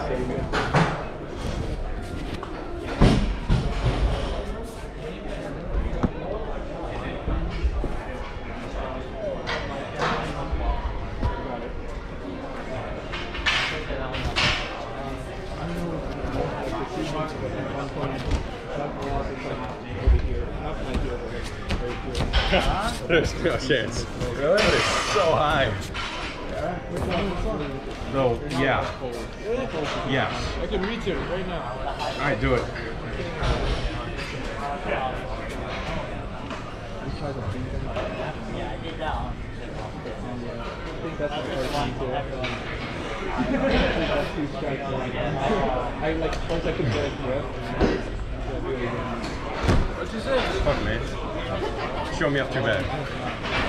save it. There's no chance. Really? It's so high. No, yeah. Yes. I can reach it right now. Alright, do it. Yeah, I did that one. I think that's the first one too. I think that's 2 strikes. I like once I could get breath. What you say? Fuck, man. Show me up too bad.